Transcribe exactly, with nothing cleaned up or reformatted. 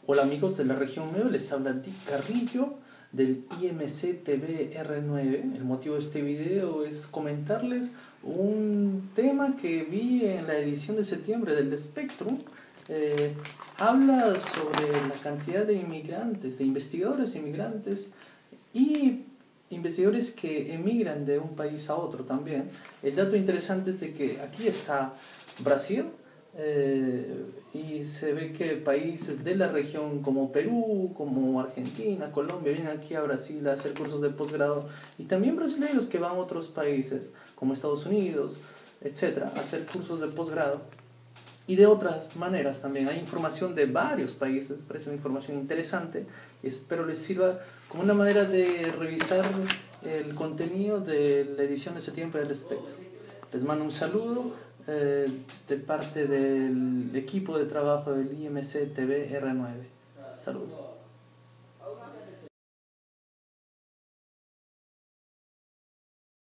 Hola amigos de la región nueve, les habla Dick Carrillo del I M C T V R nueve. El motivo de este video es comentarles un tema que vi en la edición de septiembre del Spectrum. Eh, habla sobre la cantidad de inmigrantes, de investigadores inmigrantes y investigadores que emigran de un país a otro también. El dato interesante es de que aquí está Brasil, eh, y se ve que países de la región como Perú, como Argentina, Colombia, vienen aquí a Brasil a hacer cursos de posgrado, y también brasileños que van a otros países como Estados Unidos, etcétera, a hacer cursos de posgrado. Y de otras maneras también hay información de varios países, parece una información interesante, y espero les sirva como una manera de revisar el contenido de la edición de septiembre del Spectrum. Les mando un saludo eh, de parte del equipo de trabajo del I M C T V R nueve. Saludos.